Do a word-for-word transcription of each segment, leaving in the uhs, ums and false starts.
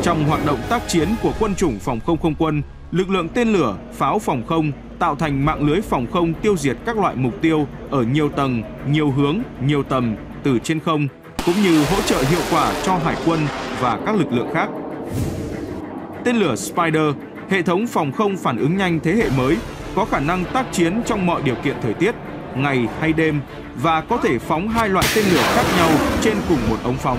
Trong hoạt động tác chiến của quân chủng phòng không không quân, lực lượng tên lửa, pháo phòng không tạo thành mạng lưới phòng không tiêu diệt các loại mục tiêu ở nhiều tầng, nhiều hướng, nhiều tầm từ trên không, cũng như hỗ trợ hiệu quả cho hải quân và các lực lượng khác. Tên lửa Spider, hệ thống phòng không phản ứng nhanh thế hệ mới, có khả năng tác chiến trong mọi điều kiện thời tiết, ngày hay đêm và có thể phóng hai loại tên lửa khác nhau trên cùng một ống phóng.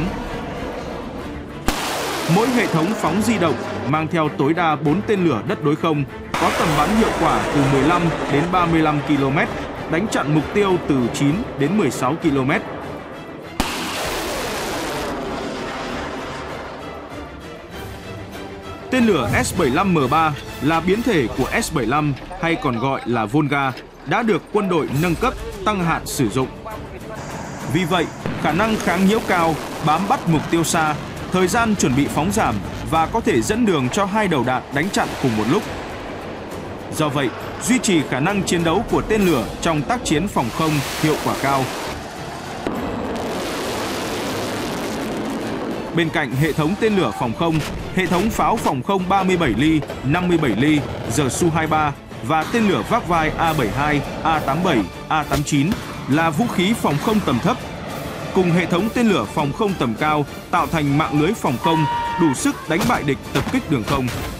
Mỗi hệ thống phóng di động mang theo tối đa bốn tên lửa đất đối không, có tầm bắn hiệu quả từ mười lăm đến ba mươi lăm ki lô mét, đánh chặn mục tiêu từ chín đến mười sáu ki lô mét. Tên lửa S bảy mươi lăm M ba là biến thể của S bảy mươi lăm hay còn gọi là Volga, đã được quân đội nâng cấp, tăng hạn sử dụng. Vì vậy, khả năng kháng nhiễu cao, bám bắt mục tiêu xa, thời gian chuẩn bị phóng giảm và có thể dẫn đường cho hai đầu đạn đánh chặn cùng một lúc. Do vậy, duy trì khả năng chiến đấu của tên lửa trong tác chiến phòng không hiệu quả cao. Bên cạnh hệ thống tên lửa phòng không, hệ thống pháo phòng không ba mươi bảy ly, năm mươi bảy ly, giờ Su hai mươi ba và tên lửa vác vai A bảy mươi hai, A tám mươi bảy, A tám mươi chín là vũ khí phòng không tầm thấp. Cùng hệ thống tên lửa phòng không tầm cao tạo thành mạng lưới phòng không đủ sức đánh bại địch tập kích đường không.